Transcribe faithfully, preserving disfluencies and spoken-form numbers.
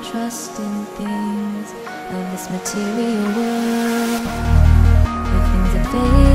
trust in things of this material world, where things are fading.